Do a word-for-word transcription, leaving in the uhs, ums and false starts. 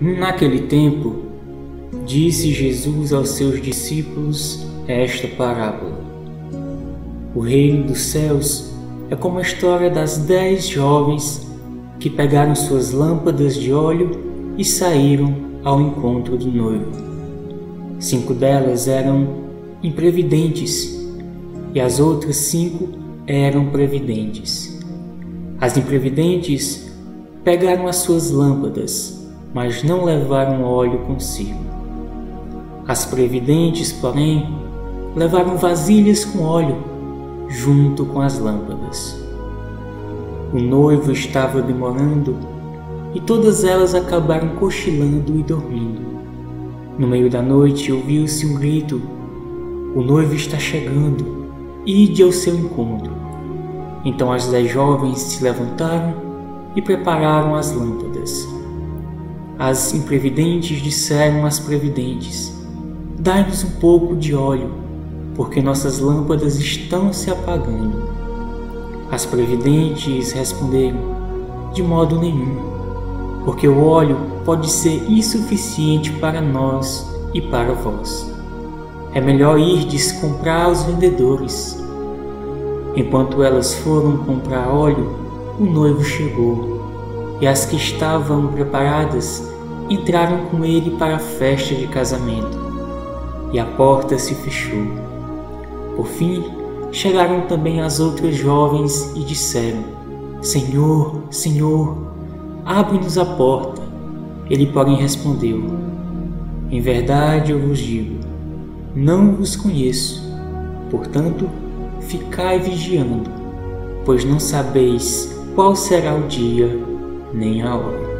Naquele tempo, disse Jesus aos seus discípulos esta parábola: O reino dos céus é como a história das dez jovens que pegaram suas lâmpadas de óleo e saíram ao encontro do noivo. Cinco delas eram imprevidentes e as outras cinco eram previdentes. As imprevidentes pegaram as suas lâmpadas, mas não levaram óleo consigo. As previdentes, porém, levaram vasilhas com óleo, junto com as lâmpadas. O noivo estava demorando e todas elas acabaram cochilando e dormindo. No meio da noite ouviu-se um grito: O noivo está chegando, ide ao seu encontro. Então as dez jovens se levantaram e prepararam as lâmpadas. As imprevidentes disseram às previdentes: Dai-nos um pouco de óleo, porque nossas lâmpadas estão se apagando. As previdentes responderam: De modo nenhum, porque o óleo pode ser insuficiente para nós e para vós. É melhor irdes comprar aos vendedores. Enquanto elas foram comprar óleo, o noivo chegou, e as que estavam preparadas entraram com ele para a festa de casamento, e a porta se fechou. Por fim, chegaram também as outras jovens e disseram: Senhor, Senhor, abre-nos a porta. Ele, porém, respondeu: Em verdade eu vos digo, não vos conheço. Portanto, ficai vigiando, pois não sabeis qual será o dia nem a hora.